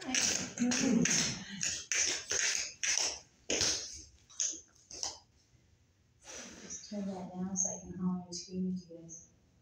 Just turn that down so I can holler and scream at you guys.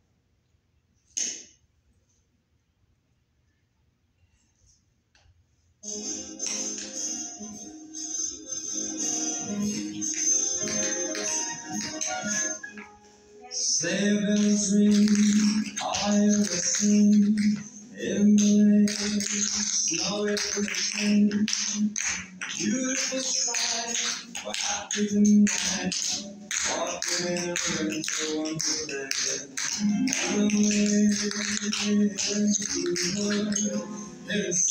Sleigh bells ring, I hear the sing, in the lane, snow is glistening, beautiful sky, we're happy tonight, walking in a winter wonderland. And the wind through the world, there's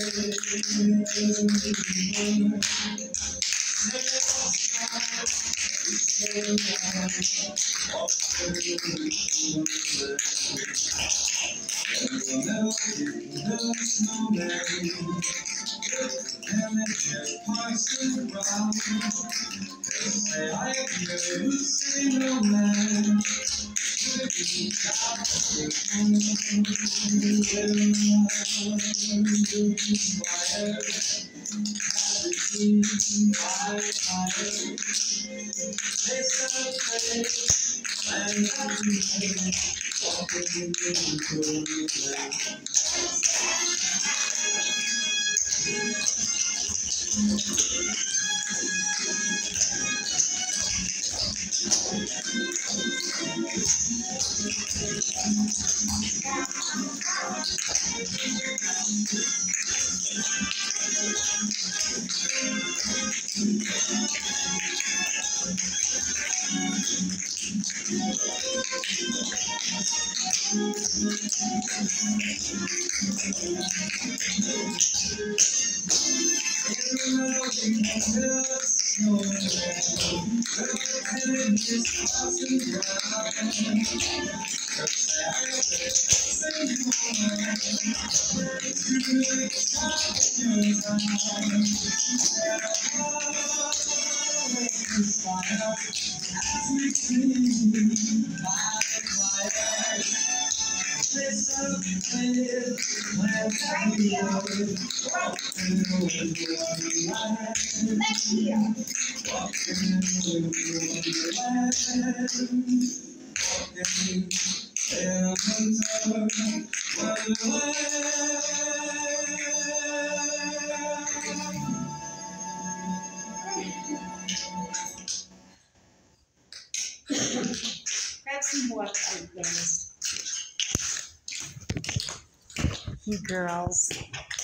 Grab some water, guys. You girls.